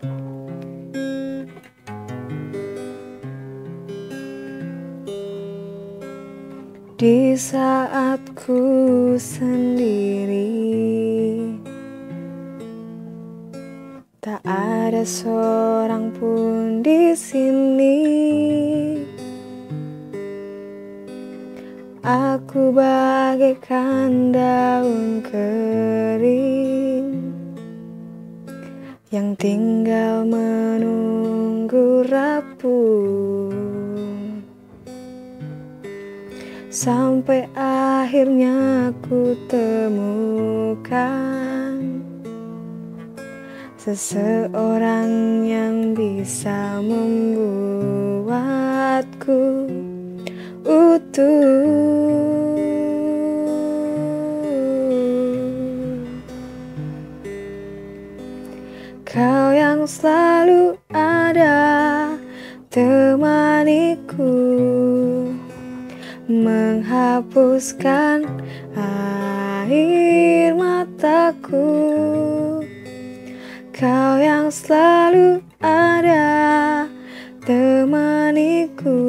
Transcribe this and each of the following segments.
Di saat ku sendiri, tak ada seorang pun di sini. Aku bagaikan daun kering yang tinggal menunggu rapuh, sampai akhirnya ku temukan seseorang yang bisa membuatku utuh. Kau yang selalu ada temaniku, menghapuskan air mataku. Kau yang selalu ada temaniku,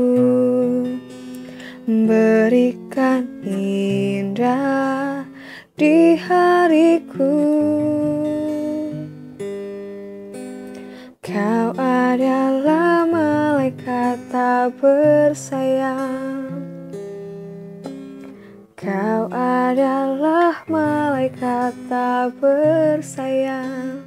berikan indah di hariku. Kau adalah malaikat tak bersayap. Kau adalah malaikat tak bersayap.